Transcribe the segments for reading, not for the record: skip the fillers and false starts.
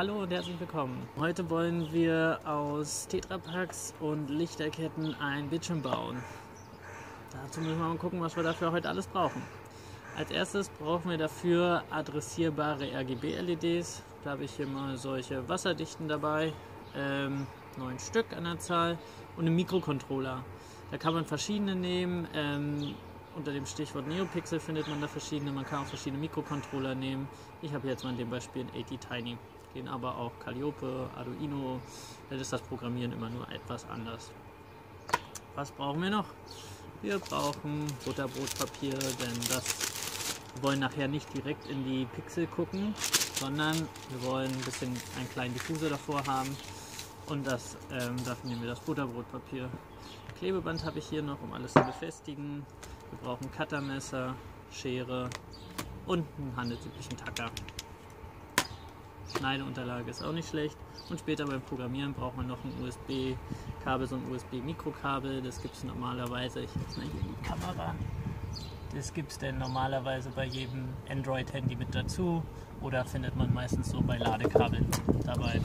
hallo und herzlich willkommen. Heute wollen wir aus Tetrapaks und Lichterketten ein Bildschirm bauen. Dazu müssen wir mal gucken, was wir dafür heute alles brauchen. Als erstes brauchen wir dafür adressierbare RGB-LEDs. Da habe ich hier mal solche wasserdichten dabei, 9 Stück an der Zahl, und einen Mikrocontroller. Da kann man verschiedene nehmen. Unter dem Stichwort NeoPixel findet man da verschiedene. Man kann auch verschiedene Mikrocontroller nehmen. Ich habe jetzt mal in dem Beispiel einen ATtiny. Gehen aber auch Calliope, Arduino. Da ist das Programmieren immer nur etwas anders. Was brauchen wir noch? Wir brauchen Butterbrotpapier, denn wir wollen nachher nicht direkt in die Pixel gucken, sondern wir wollen einen kleinen Diffusor davor haben. Und dafür nehmen wir das Butterbrotpapier. Klebeband habe ich hier noch, um alles zu befestigen. Wir brauchen Cuttermesser, Schere und einen handelsüblichen Tacker. Schneideunterlage ist auch nicht schlecht. Und später beim Programmieren braucht man noch ein USB-Kabel, so ein USB-Mikrokabel. Das gibt es normalerweise, ich jetzt mal hier in die Kamera. Das gibt es denn normalerweise bei jedem Android-Handy mit dazu oder findet man meistens so bei Ladekabeln dabei.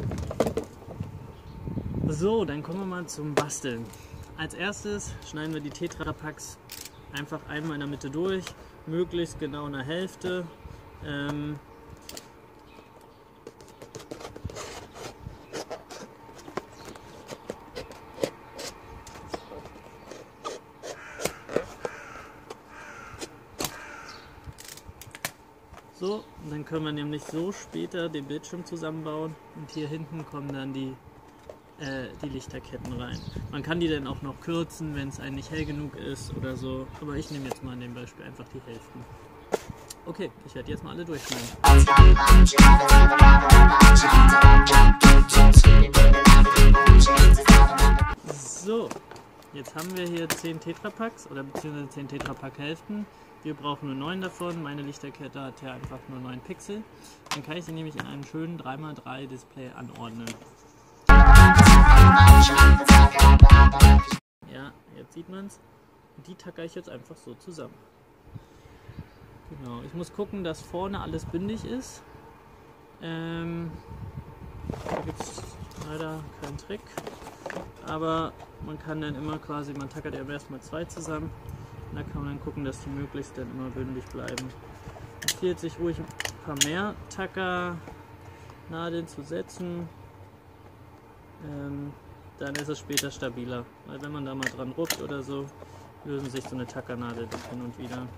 So, dann kommen wir mal zum Basteln. Als erstes schneiden wir die Tetrapaks einfach einmal in der Mitte durch, möglichst genau in der Hälfte. So, und dann können wir nämlich so später den Bildschirm zusammenbauen und hier hinten kommen dann die Lichterketten rein. Man kann die dann auch noch kürzen, wenn es einem nicht hell genug ist oder so, aber ich nehme jetzt mal in dem Beispiel einfach die Hälften. Okay, ich werde jetzt mal alle durchschneiden. So, jetzt haben wir hier 10 Tetrapaks oder beziehungsweise 10 Tetrapak-Hälften. Wir brauchen nur 9 davon. Meine Lichterkette hat ja einfach nur 9 Pixel. Dann kann ich sie nämlich in einem schönen 3×3 Display anordnen. Ja, jetzt sieht man es. Die tackere ich jetzt einfach so zusammen. Genau, ich muss gucken, dass vorne alles bündig ist. Da gibt es leider keinen Trick. Aber man kann dann immer quasi, man tackert ja erstmal 2 zusammen. Und da kann man dann gucken, dass die möglichst dann immer bündig bleiben. Es empfiehlt sich ruhig ein paar mehr Tackernadeln zu setzen. Dann ist es später stabiler, weil wenn man da mal dran ruppt oder so, lösen sich so eine Tackernadel hin und wieder.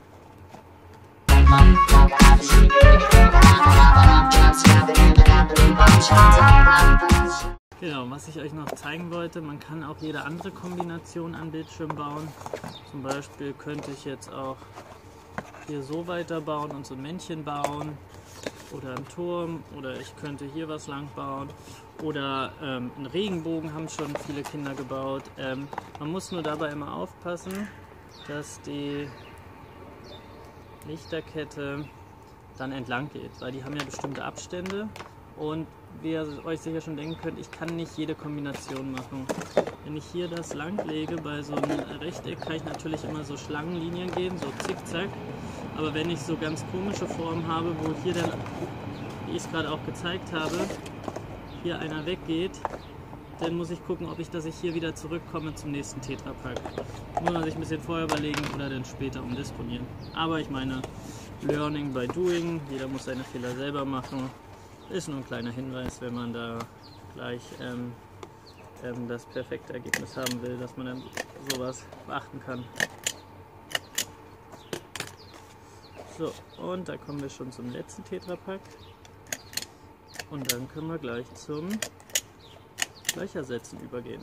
Genau, was ich euch noch zeigen wollte, man kann auch jede andere Kombination an Bildschirm bauen. Zum Beispiel könnte ich jetzt auch hier so weiterbauen und so ein Männchen bauen. Oder einen Turm, oder ich könnte hier was lang bauen, oder einen Regenbogen haben schon viele Kinder gebaut. Man muss nur dabei immer aufpassen, dass die Lichterkette dann entlang geht, weil die haben ja bestimmte Abstände und wie ihr euch sicher schon denken könnt, ich kann nicht jede Kombination machen. Wenn ich hier das lang lege bei so einem Rechteck, kann ich natürlich immer so Schlangenlinien geben, so zickzack. Aber wenn ich so ganz komische Formen habe, wo hier dann, wie ich es gerade auch gezeigt habe, hier einer weggeht, dann muss ich gucken, dass ich hier wieder zurückkomme zum nächsten Tetrapak. Muss man sich ein bisschen vorher überlegen oder dann später umdisponieren. Aber ich meine, Learning by Doing, jeder muss seine Fehler selber machen. Ist nur ein kleiner Hinweis, wenn man da gleich das perfekte Ergebnis haben will, dass man dann sowas beachten kann. So, und da kommen wir schon zum letzten Tetrapak. Und dann können wir gleich zum Löchersetzen übergehen.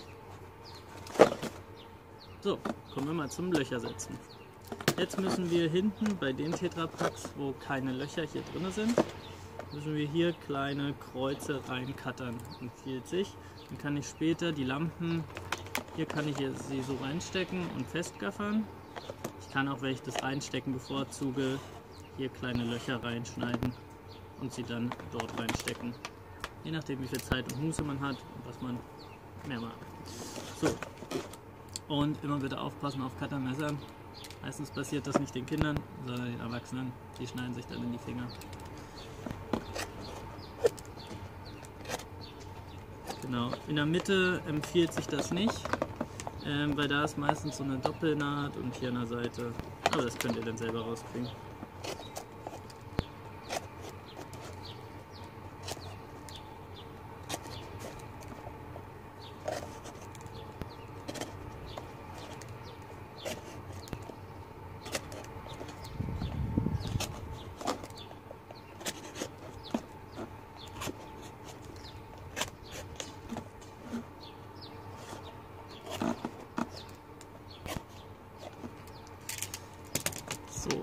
So, kommen wir mal zum Löchersetzen. Jetzt müssen wir hinten bei den Tetrapaks, wo keine Löcher hier drin sind, müssen wir hier kleine Kreuze reincuttern. Empfiehlt sich. Dann kann ich später die Lampen, hier kann ich sie so reinstecken und festgaffern. Ich kann auch, wenn ich das reinstecken bevorzuge, hier kleine Löcher reinschneiden und sie dann dort reinstecken. Je nachdem, wie viel Zeit und Muße man hat und was man mehr macht. So. Und immer bitte aufpassen auf Cuttermessern. Meistens passiert das nicht den Kindern, sondern den Erwachsenen. Die schneiden sich dann in die Finger. Genau. In der Mitte empfiehlt sich das nicht, weil da ist meistens so eine Doppelnaht und hier an der Seite. Aber das könnt ihr dann selber rauskriegen. So.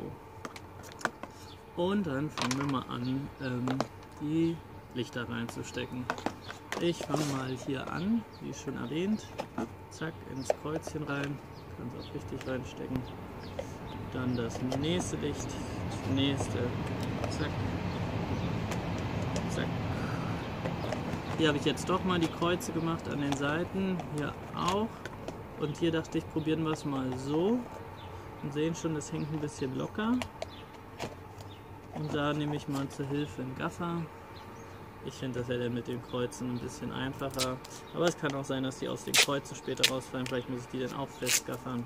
Und dann fangen wir mal an, die Lichter reinzustecken. Ich fange mal hier an, wie schon erwähnt. Zack, ins Kreuzchen rein. Kann es auch richtig reinstecken. Dann das nächste Licht, das nächste. Zack. Zack. Hier habe ich jetzt doch mal die Kreuze gemacht an den Seiten. Hier auch. Und hier dachte ich, probieren wir es mal so. Und sehen schon, das hängt ein bisschen locker. Und da nehme ich mal zur Hilfe einen Gaffer. Ich finde das ja dann mit den Kreuzen ein bisschen einfacher. Aber es kann auch sein, dass die aus den Kreuzen später rausfallen. Vielleicht muss ich die dann auch festgaffern.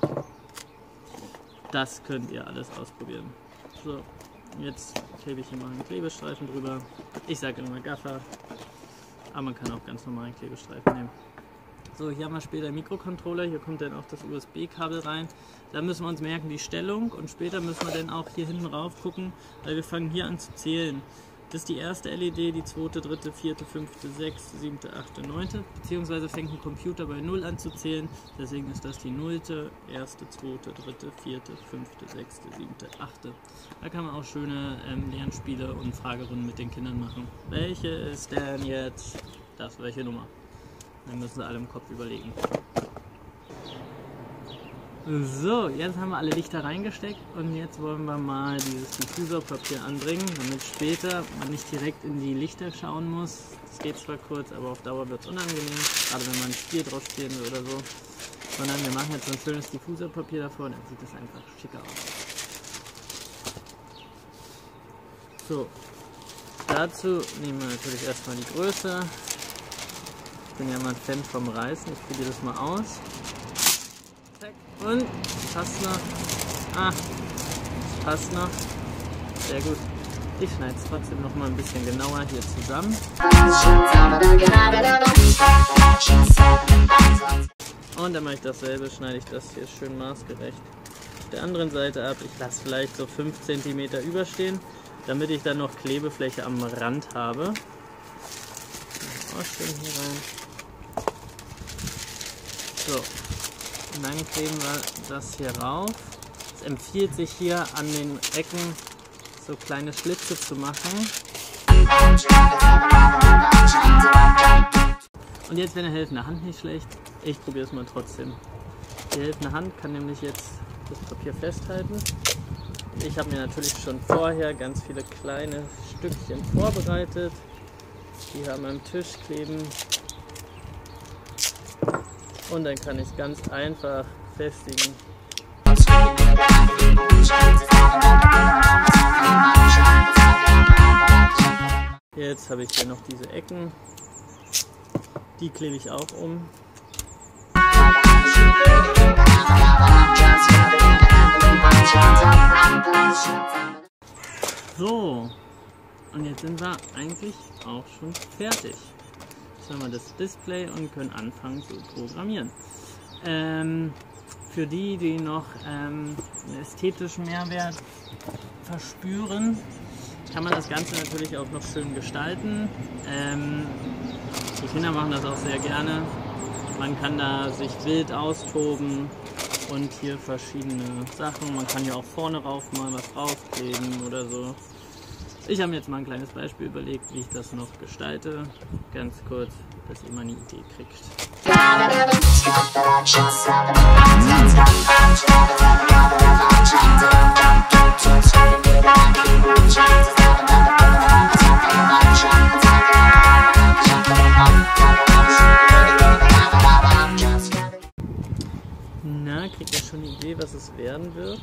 Das könnt ihr alles ausprobieren. So, jetzt klebe ich hier mal einen Klebestreifen drüber. Ich sage immer Gaffer, aber man kann auch ganz normalen Klebestreifen nehmen. So, hier haben wir später den Mikrocontroller, hier kommt dann auch das USB-Kabel rein. Da müssen wir uns merken die Stellung und später müssen wir dann auch hier hinten rauf gucken, weil wir fangen hier an zu zählen. Das ist die erste LED, die zweite, dritte, vierte, fünfte, sechste, siebte, achte, neunte. Beziehungsweise fängt ein Computer bei 0 an zu zählen, deswegen ist das die nullte, erste, zweite, dritte, vierte, fünfte, sechste, siebte, achte. Da kann man auch schöne Lernspiele und Fragerunden mit den Kindern machen. Welche ist denn jetzt das, welche Nummer? Dann müssen sie alle im Kopf überlegen. So, jetzt haben wir alle Lichter reingesteckt und jetzt wollen wir mal dieses Diffuserpapier anbringen, damit später man nicht direkt in die Lichter schauen muss. Das geht zwar kurz, aber auf Dauer wird es unangenehm, gerade wenn man ein Spiel drauf spielen will oder so. Sondern wir machen jetzt so ein schönes Diffuserpapier davor, dann sieht das einfach schicker aus. So, dazu nehmen wir natürlich erstmal die Größe. Ich bin ja mal ein Fan vom Reißen, ich probiere das mal aus. Zack. Und passt noch. Ah, passt noch. Sehr gut. Ich schneide es trotzdem noch mal ein bisschen genauer hier zusammen. Und dann mache ich dasselbe, schneide ich das hier schön maßgerecht auf der anderen Seite ab. Ich lasse vielleicht so 5 cm überstehen, damit ich dann noch Klebefläche am Rand habe. Auch schön hier rein. So, und dann kleben wir das hier rauf. Es empfiehlt sich hier an den Ecken so kleine Schlitze zu machen. Und jetzt wäre eine helfende Hand nicht schlecht. Ich probiere es mal trotzdem. Die helfende Hand kann nämlich jetzt das Papier festhalten. Ich habe mir natürlich schon vorher ganz viele kleine Stückchen vorbereitet, die hier an meinem Tisch kleben. Und dann kann ich es ganz einfach festigen. Jetzt habe ich hier noch diese Ecken. Die klebe ich auch um. So, und jetzt sind wir eigentlich auch schon fertig. Jetzt haben wir das Display und können anfangen zu programmieren. Für die, die noch einen ästhetischen Mehrwert verspüren, kann man das Ganze natürlich auch noch schön gestalten. Die Kinder machen das auch sehr gerne. Man kann da sich wild austoben und hier verschiedene Sachen. Man kann ja auch vorne rauf mal was draufkleben oder so. Ich habe mir jetzt mal ein kleines Beispiel überlegt, wie ich das noch gestalte. Ganz kurz, dass ihr mal eine Idee kriegt. Na, kriegt ihr schon eine Idee, was es werden wird?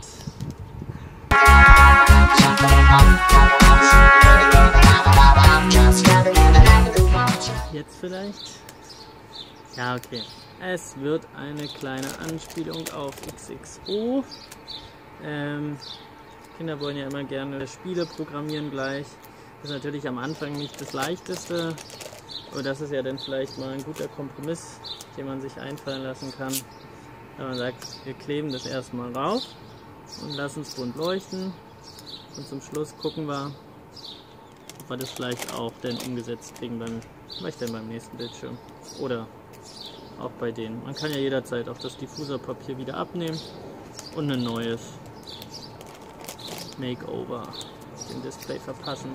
Jetzt vielleicht? Ja, okay. Es wird eine kleine Anspielung auf XXO. Kinder wollen ja immer gerne Spiele programmieren gleich. Das ist natürlich am Anfang nicht das Leichteste. Aber das ist ja dann vielleicht mal ein guter Kompromiss, den man sich einfallen lassen kann. Wenn man sagt, wir kleben das erstmal rauf und lassen es bunt leuchten. Und zum Schluss gucken wir, ob wir das vielleicht auch dann umgesetzt kriegen vielleicht dann beim nächsten Bildschirm. Oder auch bei denen. Man kann ja jederzeit auch das Diffuserpapier wieder abnehmen und ein neues Makeover dem Display verpassen.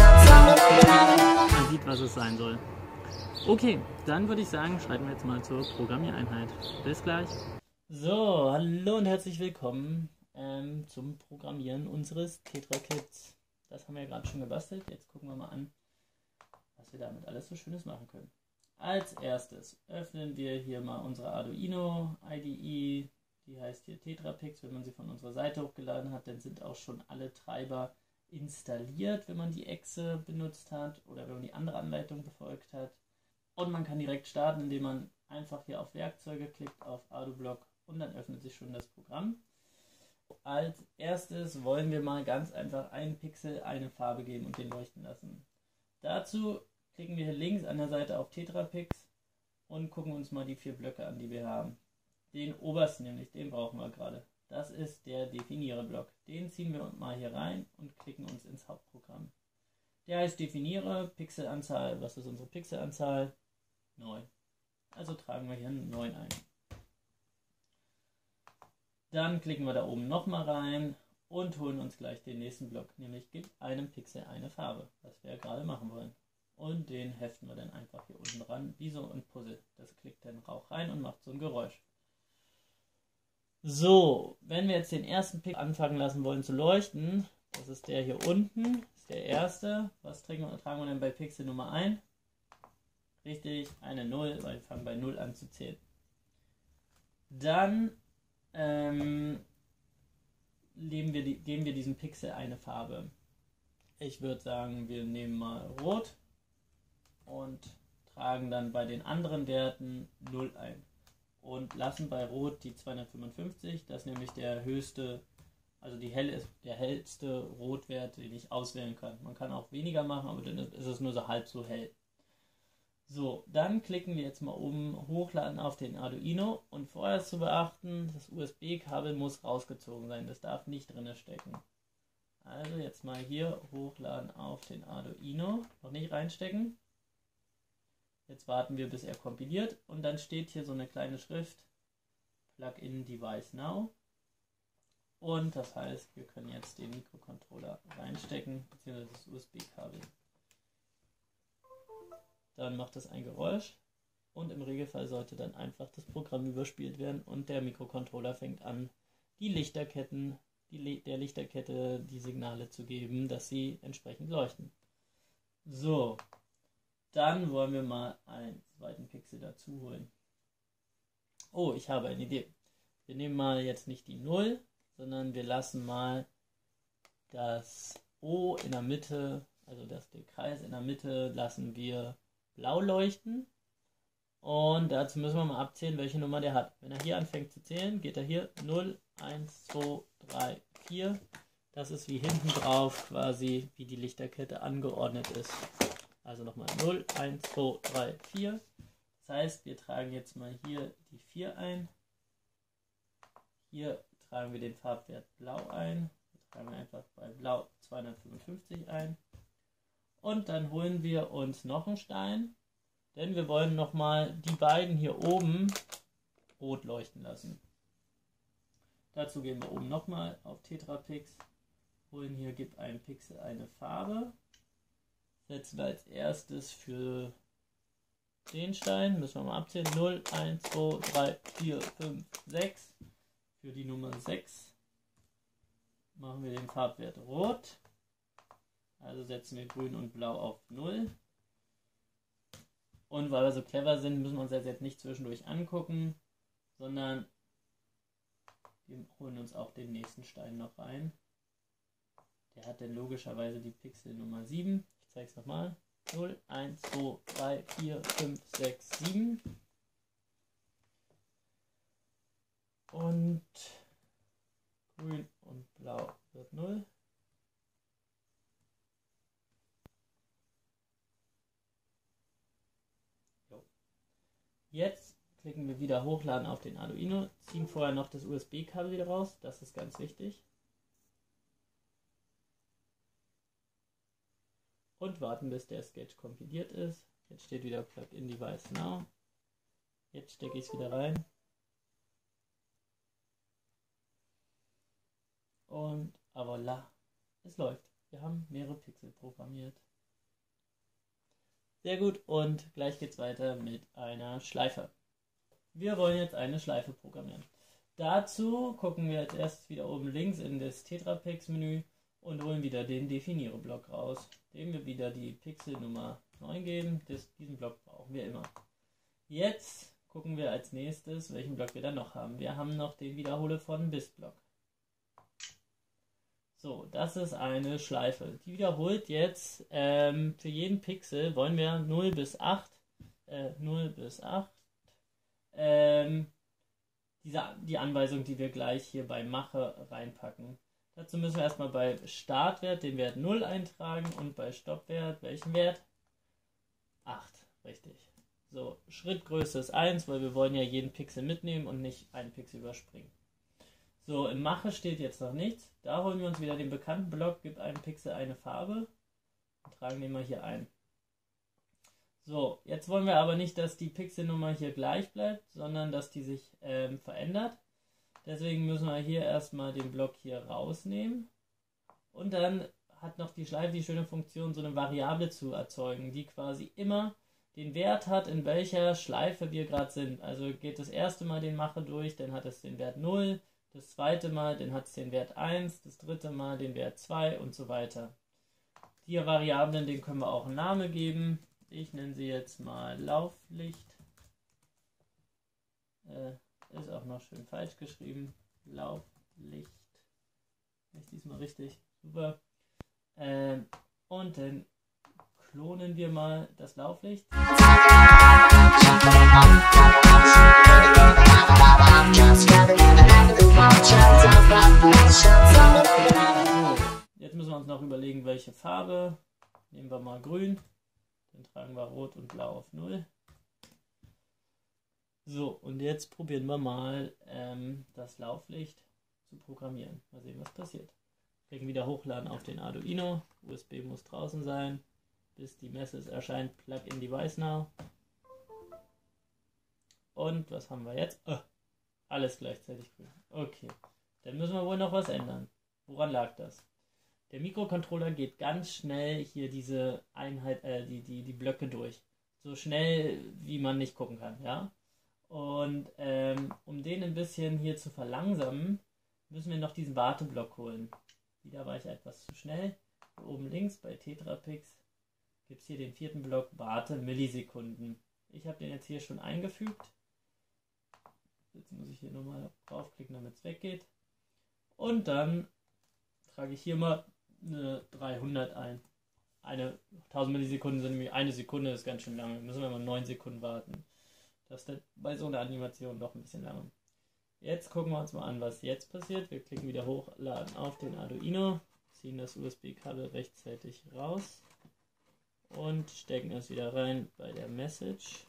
Man sieht, was es sein soll. Okay, dann würde ich sagen, schreiten wir jetzt mal zur Programmiereinheit. Bis gleich. So, hallo und herzlich willkommen zum Programmieren unseres Tetra-Kits. Das haben wir ja gerade schon gebastelt. Jetzt gucken wir mal an, was wir damit alles so Schönes machen können. Als erstes öffnen wir hier mal unsere Arduino IDE. Die heißt hier TetraPix. Wenn man sie von unserer Seite hochgeladen hat, dann sind auch schon alle Treiber installiert, wenn man die Exe benutzt hat oder wenn man die andere Anleitung befolgt hat. Und man kann direkt starten, indem man einfach hier auf Werkzeuge klickt, auf ArduBlock, und dann öffnet sich schon das Programm. Als erstes wollen wir mal ganz einfach einen Pixel eine Farbe geben und den leuchten lassen. Dazu klicken wir hier links an der Seite auf TetraPix und gucken uns mal die 4 Blöcke an, die wir haben. Den obersten nämlich, den brauchen wir gerade. Das ist der Definiere-Block. Den ziehen wir mal hier rein und klicken uns ins Hauptprogramm. Der heißt Definiere, Pixelanzahl. Was ist unsere Pixelanzahl? 9. Also tragen wir hier 9 ein. Dann klicken wir da oben nochmal rein und holen uns gleich den nächsten Block, nämlich gib einem Pixel eine Farbe, was wir ja gerade machen wollen. Und den heften wir dann einfach hier unten dran, wie so ein Puzzle. Das klickt dann Rauch rein und macht so ein Geräusch. So, wenn wir jetzt den ersten Pixel anfangen lassen wollen zu leuchten, das ist der hier unten, ist der erste. Was tragen wir denn bei Pixel Nummer 1? Richtig, eine 0, weil wir fangen bei 0 an zu zählen. Dann geben wir diesem Pixel eine Farbe. Ich würde sagen, wir nehmen mal Rot und tragen dann bei den anderen Werten 0 ein. Und lassen bei Rot die 255, das ist nämlich der höchste, also der hellste Rotwert, den ich auswählen kann. Man kann auch weniger machen, aber dann ist es nur so halb so hell. So, dann klicken wir jetzt mal oben Hochladen auf den Arduino und vorher ist zu beachten, das USB-Kabel muss rausgezogen sein, das darf nicht drin stecken. Also jetzt mal hier Hochladen auf den Arduino, noch nicht reinstecken. Jetzt warten wir, bis er kompiliert und dann steht hier so eine kleine Schrift Plug-in Device Now. Und das heißt, wir können jetzt den Mikrocontroller reinstecken, beziehungsweise das USB-Kabel. Dann macht es ein Geräusch und im Regelfall sollte dann einfach das Programm überspielt werden und der Mikrocontroller fängt an, der Lichterkette die Signale zu geben, dass sie entsprechend leuchten. So, dann wollen wir mal einen zweiten Pixel dazu holen. Oh, ich habe eine Idee. Wir nehmen mal jetzt nicht die 0, sondern wir lassen mal das O in der Mitte, also den Kreis in der Mitte, lassen wir blau leuchten. Und dazu müssen wir mal abzählen, welche Nummer der hat. Wenn er hier anfängt zu zählen, geht er hier 0, 1, 2, 3, 4. Das ist wie hinten drauf quasi, wie die Lichterkette angeordnet ist. Also nochmal 0, 1, 2, 3, 4. Das heißt, wir tragen jetzt mal hier die 4 ein. Hier tragen wir den Farbwert Blau ein. Hier tragen wir einfach bei Blau 255 ein. Und dann holen wir uns noch einen Stein, denn wir wollen nochmal die beiden hier oben rot leuchten lassen. Dazu gehen wir oben nochmal auf TetraPix, holen hier, gib einem Pixel eine Farbe. Setzen wir als erstes für den Stein, müssen wir mal abzählen, 0, 1, 2, 3, 4, 5, 6. Für die Nummer 6 machen wir den Farbwert Rot. Also setzen wir Grün und Blau auf 0. Und weil wir so clever sind, müssen wir uns das jetzt nicht zwischendurch angucken, sondern wir holen uns auch den nächsten Stein noch rein. Der hat dann logischerweise die Pixel Nummer 7. Ich zeige es nochmal. 0, 1, 2, 3, 4, 5, 6, 7. Jetzt klicken wir wieder hochladen auf den Arduino, ziehen vorher noch das USB-Kabel wieder raus, das ist ganz wichtig. Und warten, bis der Sketch kompiliert ist. Jetzt steht wieder Plug-in Device Now. Jetzt stecke ich es wieder rein. Und voilà, es läuft. Wir haben mehrere Pixel programmiert. Sehr gut, und gleich geht es weiter mit einer Schleife. Wir wollen jetzt eine Schleife programmieren. Dazu gucken wir als erstes wieder oben links in das TetraPix-Menü und holen wieder den Definiere-Block raus, dem wir wieder die Pixelnummer 9 geben. Diesen Block brauchen wir immer. Jetzt gucken wir als nächstes, welchen Block wir dann noch haben. Wir haben noch den Wiederhole von bis-Block. So, das ist eine Schleife. Die wiederholt jetzt für jeden Pixel, wollen wir 0 bis 8, die Anweisung, die wir gleich hier bei Mache reinpacken. Dazu müssen wir erstmal bei Startwert den Wert 0 eintragen und bei Stoppwert welchen Wert? 8, richtig. So, Schrittgröße ist 1, weil wir wollen ja jeden Pixel mitnehmen und nicht einen Pixel überspringen. So, im Mache steht jetzt noch nichts. Da holen wir uns wieder den bekannten Block, gibt einem Pixel eine Farbe und tragen den mal hier ein. So, jetzt wollen wir aber nicht, dass die Pixelnummer hier gleich bleibt, sondern dass die sich verändert. Deswegen müssen wir hier erstmal den Block hier rausnehmen. Und dann hat noch die Schleife die schöne Funktion, so eine Variable zu erzeugen, die quasi immer den Wert hat, in welcher Schleife wir gerade sind. Also geht das erste Mal den Mache durch, dann hat es den Wert 0. Das zweite Mal, dann hat es den Wert 1, das dritte Mal den Wert 2 und so weiter. Die Variablen, denen können wir auch einen Namen geben. Ich nenne sie jetzt mal Lauflicht. Ist auch noch schön falsch geschrieben. Lauflicht. Ist diesmal richtig. Super. Und dann klonen wir mal das Lauflicht. Jetzt müssen wir uns noch überlegen, welche Farbe. Nehmen wir mal grün. Dann tragen wir rot und blau auf 0. So, und jetzt probieren wir mal das Lauflicht zu programmieren. Mal sehen, was passiert. Klicken wieder hochladen auf den Arduino. USB muss draußen sein, bis die Message erscheint. Plug-in Device Now. Und was haben wir jetzt? Alles gleichzeitig grün. Okay, dann müssen wir wohl noch was ändern. Woran lag das? Der Mikrocontroller geht ganz schnell hier diese Einheit, die Blöcke durch. So schnell, wie man nicht gucken kann, ja? Und um den ein bisschen hier zu verlangsamen, müssen wir noch diesen Warteblock holen. Wieder war ich etwas zu schnell. Hier oben links bei TetraPix gibt es hier den 4. Block Warte Millisekunden. Ich habe den jetzt hier schon eingefügt. Jetzt muss ich hier nochmal draufklicken, damit es weggeht. Und dann trage ich hier mal eine 300 ein. 1000 Millisekunden sind nämlich eine Sekunde, ist ganz schön lange. Müssen wir mal 9 Sekunden warten. Das ist bei so einer Animation doch ein bisschen lange. Jetzt gucken wir uns mal an, was jetzt passiert. Wir klicken wieder hochladen auf den Arduino, ziehen das USB-Kabel rechtzeitig raus und stecken es wieder rein bei der Message.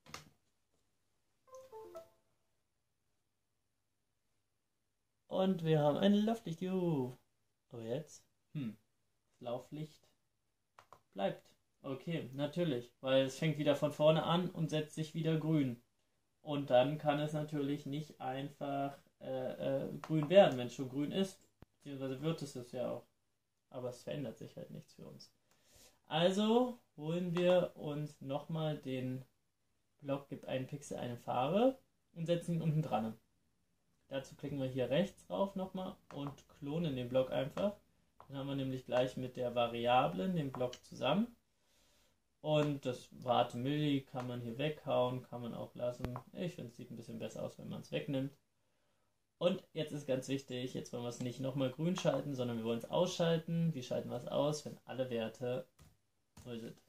Und wir haben ein Lauflicht. Juhu. Aber jetzt? Das Lauflicht bleibt. Okay, natürlich, weil es fängt wieder von vorne an und setzt sich wieder grün. Und dann kann es natürlich nicht einfach grün werden, wenn es schon grün ist. Beziehungsweise wird es ja auch. Aber es verändert sich halt nichts für uns. Also holen wir uns nochmal den Block, gibt einen Pixel eine Farbe und setzen ihn unten dran. Dazu klicken wir hier rechts drauf nochmal und klonen den Block einfach. Dann haben wir nämlich gleich mit der Variablen den Block zusammen. Und das Warte Milli kann man hier weghauen, kann man auch lassen. Ich finde, es sieht ein bisschen besser aus, wenn man es wegnimmt. Und jetzt ist ganz wichtig, jetzt wollen wir es nicht nochmal grün schalten, sondern wir wollen es ausschalten. Wie schalten wir es aus, wenn alle Werte 0 sind?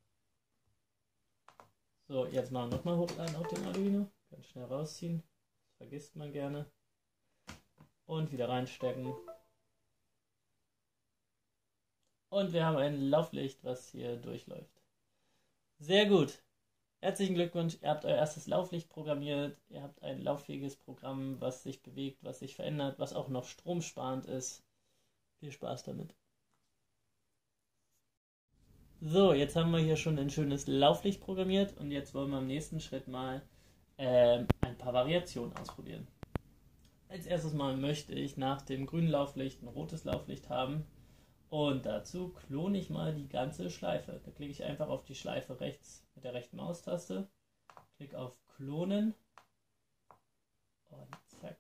So, jetzt machen wir nochmal hochladen auf den Arduino. Ganz schnell rausziehen. Das vergisst man gerne. Und wieder reinstecken. Und wir haben ein Lauflicht, was hier durchläuft. Sehr gut. Herzlichen Glückwunsch, ihr habt euer erstes Lauflicht programmiert, ihr habt ein lauffähiges Programm, was sich bewegt, was sich verändert, was auch noch stromsparend ist. Viel Spaß damit. So, jetzt haben wir hier schon ein schönes Lauflicht programmiert und jetzt wollen wir im nächsten Schritt mal ein paar Variationen ausprobieren. Als erstes mal möchte ich nach dem grünen Lauflicht ein rotes Lauflicht haben und dazu klone ich mal die ganze Schleife. Da klicke ich einfach auf die Schleife rechts mit der rechten Maustaste, klicke auf Klonen und zack,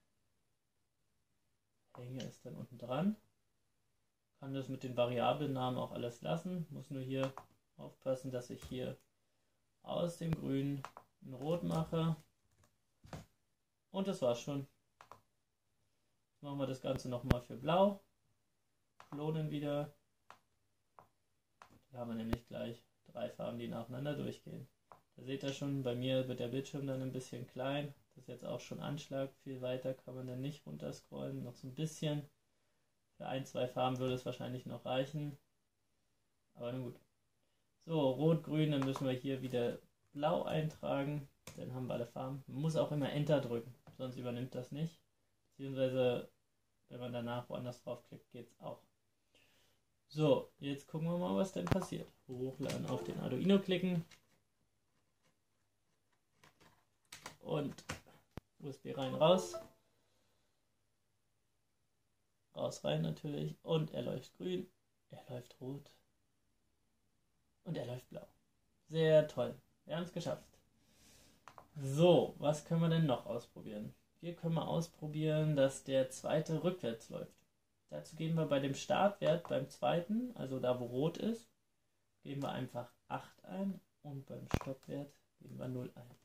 hänge es dann unten dran. Kann das mit den Variablennamen auch alles lassen, muss nur hier aufpassen, dass ich hier aus dem Grün ein Rot mache und das war's schon. Jetzt machen wir das Ganze nochmal für Blau, klonen wieder, da haben wir nämlich gleich 3 Farben, die nacheinander durchgehen. Da seht ihr schon, bei mir wird der Bildschirm dann ein bisschen klein, das ist jetzt auch schon Anschlag, viel weiter kann man dann nicht runterscrollen, noch so ein bisschen. Für 1, 2 Farben würde es wahrscheinlich noch reichen. Aber nun gut. So, Rot, Grün, dann müssen wir hier wieder Blau eintragen. Dann haben wir alle Farben. Man muss auch immer Enter drücken, sonst übernimmt das nicht. Beziehungsweise, wenn man danach woanders draufklickt, geht es auch. So, jetzt gucken wir mal, was denn passiert. Hochladen, auf den Arduino klicken. Und USB rein, raus. Raus, rein natürlich. Und er läuft grün, er läuft rot und er läuft blau. Sehr toll. Wir haben es geschafft. So, was können wir denn noch ausprobieren? Wir können mal ausprobieren, dass der zweite rückwärts läuft. Dazu geben wir bei dem Startwert beim zweiten, also da wo rot ist, geben wir einfach 8 ein und beim Stoppwert geben wir 0 ein.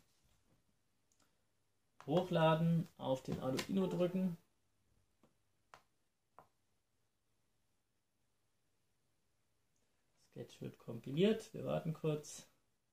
Hochladen, auf den Arduino drücken. Sketch wird kompiliert. Wir warten kurz.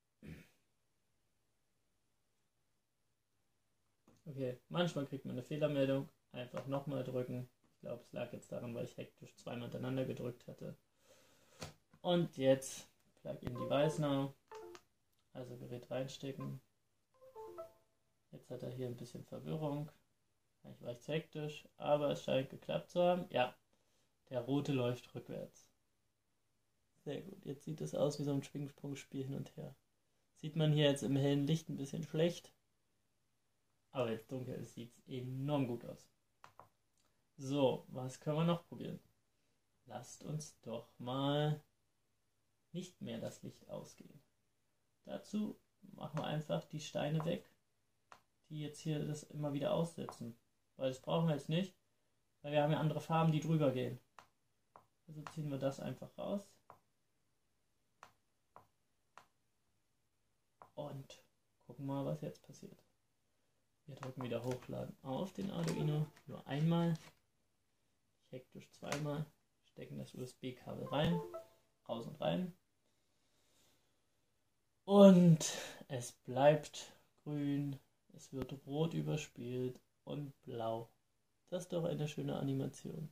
Okay, manchmal kriegt man eine Fehlermeldung. Einfach nochmal drücken. Ich glaube, es lag jetzt daran, weil ich hektisch zweimal hintereinander gedrückt hatte. Und jetzt Plug-in Device Now. Also Gerät reinstecken. Jetzt hat er hier ein bisschen Verwirrung. Eigentlich war ich zu hektisch, aber es scheint geklappt zu haben. Ja, der rote läuft rückwärts. Sehr gut, jetzt sieht es aus wie so ein Schwingsprungspiel hin und her. Sieht man hier jetzt im hellen Licht ein bisschen schlecht. Aber jetzt dunkel sieht es enorm gut aus. So, was können wir noch probieren? Lasst uns doch mal nicht mehr das Licht ausgehen. Dazu machen wir einfach die Steine weg, die jetzt hier das immer wieder aussetzen. Weil das brauchen wir jetzt nicht, weil wir haben ja andere Farben, die drüber gehen. Also ziehen wir das einfach raus. Und gucken mal, was jetzt passiert. Wir drücken wieder Hochladen auf den Arduino, nur einmal. Hektisch zweimal. Stecken das USB-Kabel rein, raus und rein. Und es bleibt grün, es wird rot überspielt und blau. Das ist doch eine schöne Animation.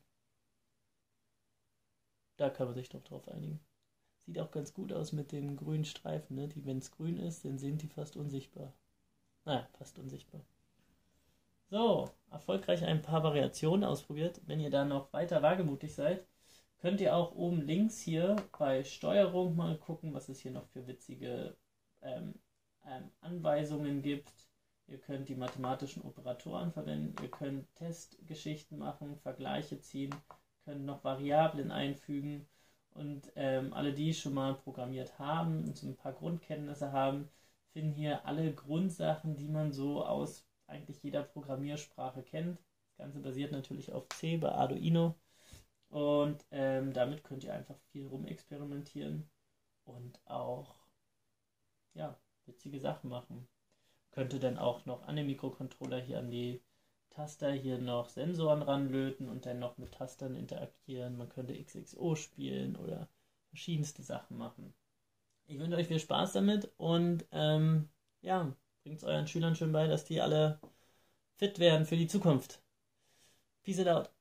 Da kann man sich doch drauf einigen. Sieht auch ganz gut aus mit den grünen Streifen, ne? Die, wenn es grün ist, dann sind die fast unsichtbar. Naja, fast unsichtbar. So, erfolgreich ein paar Variationen ausprobiert. Wenn ihr da noch weiter wagemutig seid, könnt ihr auch oben links hier bei Steuerung mal gucken, was es hier noch für witzige Anweisungen gibt. Ihr könnt die mathematischen Operatoren verwenden, ihr könnt Testgeschichten machen, Vergleiche ziehen, könnt noch Variablen einfügen. Und alle, die schon mal programmiert haben und so ein paar Grundkenntnisse haben, finden hier alle Grundsachen, die man so aus eigentlich jeder Programmiersprache kennt. Das Ganze basiert natürlich auf C bei Arduino. Und damit könnt ihr einfach viel rumexperimentieren und auch ja, witzige Sachen machen. Könnte dann auch noch an den Mikrocontroller hier an die Taster hier noch Sensoren ranlöten und dann noch mit Tastern interagieren. Man könnte XXO spielen oder verschiedenste Sachen machen. Ich wünsche euch viel Spaß damit und ja, bringt es euren Schülern schön bei, dass die alle fit werden für die Zukunft. Peace it out.